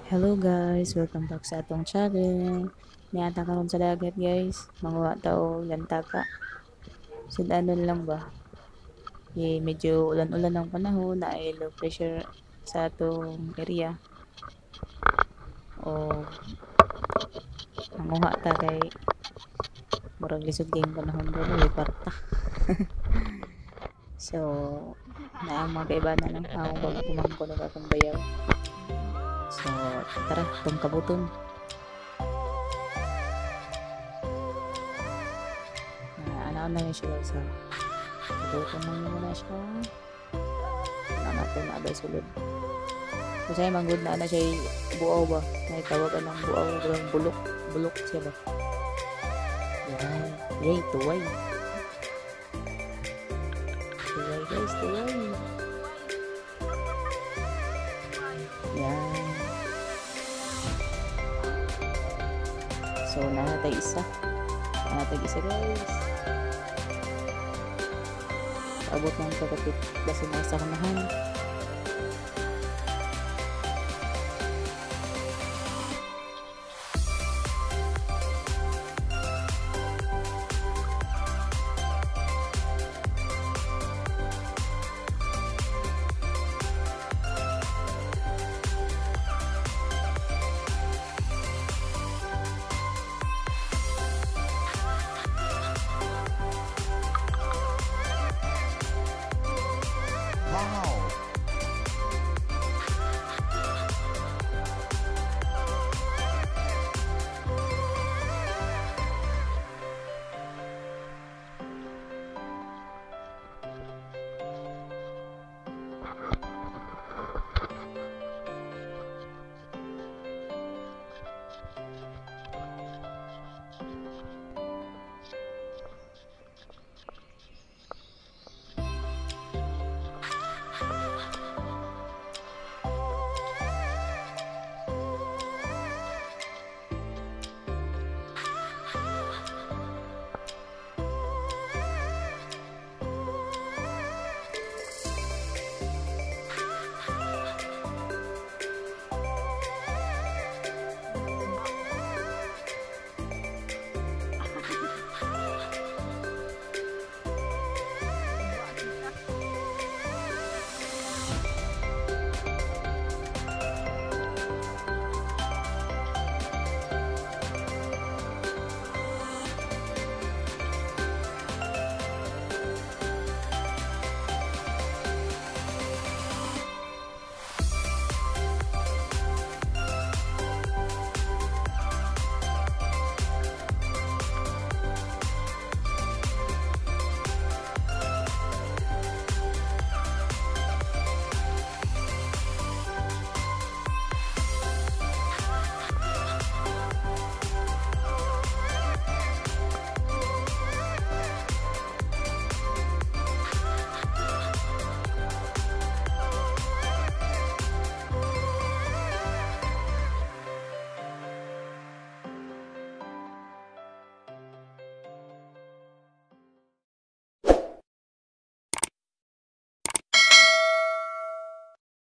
Hello guys, welcome back sa atong channel. Niata karon sa dagat guys, manguha tao gantaka. Sudanon lang ba? Medyo ulan-ulan ang panahon, na low pressure sa atong area. O manguha ta kay murag lisod kayong panahon doon, may parta. So, na ang mga kaibanan lang akong pag-atumang ko ng akong bayaw. So, tara, itong kabuton. Ano na yun siya sa kabuton lang muna siya. Ano natin na abay sulod. Kasi manggod na siya buaw ba? May tawagan ng buaw, bulok. Bulok siya ba? Yan. Yay, tuway. Tuway guys, tuway. Yan. So, nanatay isa. Nanatay isa guys. Abot ng kakapit. Basta na sa kanahan.